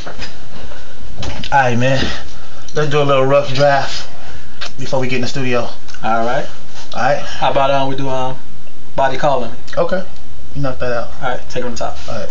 Alright, man. Let's do a little rough draft before we get in the studio. Alright. Alright. How about we do body calling? Okay. You knock that out. Alright, take it on top. Alright.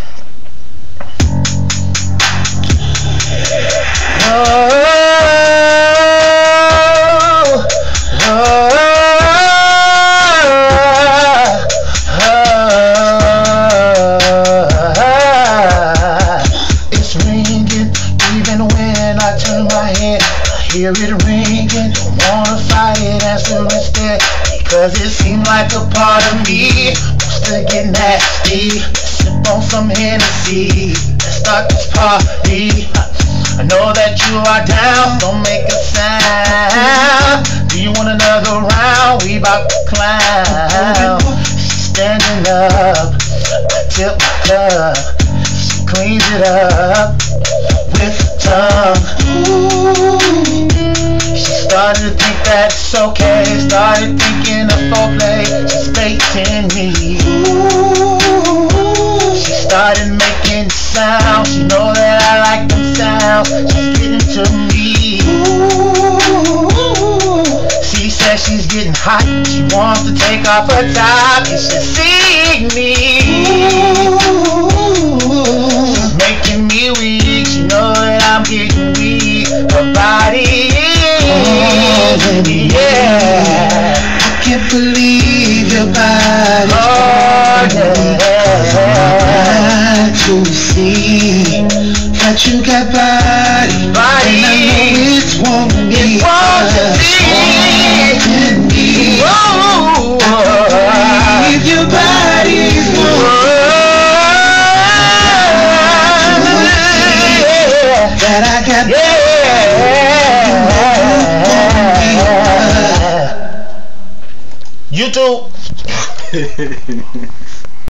It's ringing, even when I turn my head, I hear it ringing. Don't wanna fight it, answer instead, because it seems like a part of me wants to get nasty. Sip on some Hennessy, let's start this party. I know that you are down, don't make a sound. Do you want another round? We bout to clown. She's standing up, I tip my cup. She cleans it up with her tongue. Ooh. She started to think that it's okay. Started thinking of foreplay. She's baiting me. Ooh. She started making sounds. She know that I like them sounds. She's getting to me. Ooh. She says she's getting hot. She wants to take off her top. You should see me. Ooh. She's making me weak. She know that I'm getting weak. Her body is, yeah. I can't believe your body's to see that you got body, and I know it won't be me. Whoa. I believe your body's that I got YouTube.